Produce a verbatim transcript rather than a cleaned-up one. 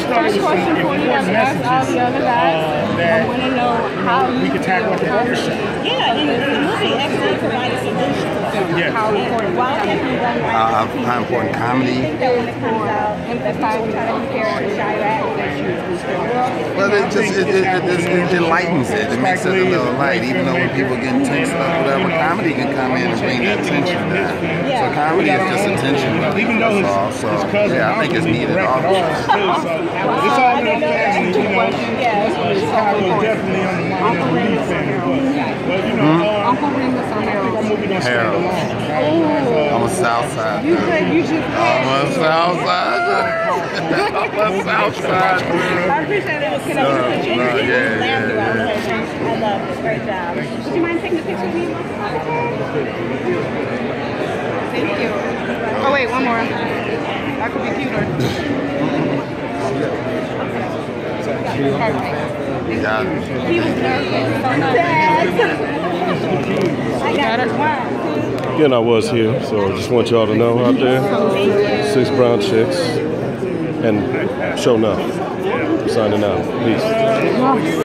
first question for you I've asked all the other guys. I want to know how we could tackle at the barbershop. Yeah, and the movie actually provides solutions. Yeah. How important? Why have you done Uh, how important comedy? I think that when it comes out, emphasizing certain characters, Well, it just it, it, it, it, it lightens it. It makes it a little light. Even though when people get tense up, whatever, comedy can come in and bring that tension down. So comedy is just a tension relief. That's all. So yeah, I think it's needed. All the time. It's all in the family, you know. Chicago definitely on the mind of the Lee family, but you know, Uncle Remus on Harold. I'm a South Side. You said you should. I'm a South Side. I'm a South Side. I appreciate it. Can I get a picture? No, yeah, yeah. I love this. Great job. Would you mind taking a picture of me? Thank you. Oh wait, one more. That could be cuter. Yeah. He was nervous. I got it. Again, I was here, so I just want y'all to know out there, six brown chicks, and show enough. Signing out. Peace.